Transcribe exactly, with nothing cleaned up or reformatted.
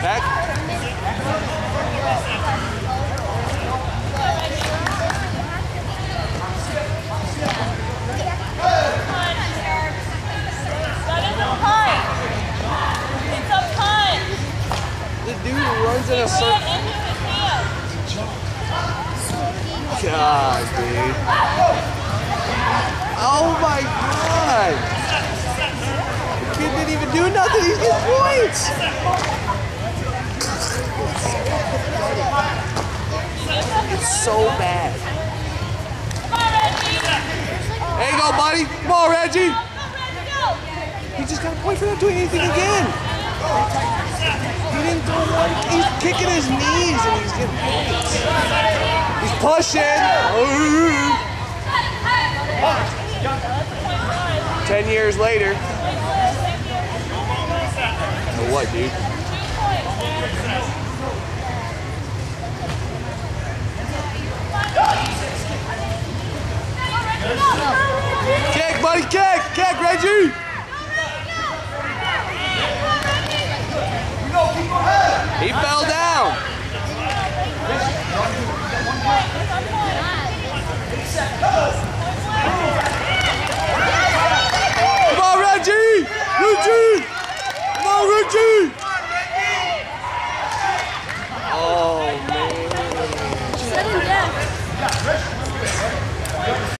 Back. The dude runs in a circle. God, dude. Oh my God. The kid didn't even do nothing. He gets points. It's so bad. There you go, buddy. Come on, Reggie. He just got a point for not doing anything again. He didn't throw one. He's kicking his knees and he's getting points. He's pushing. Ten years later. For what, dude? Kick, buddy, kick! Kick, Reggie! He fell down. Come on, Reggie! Reggie! Come on, Reggie!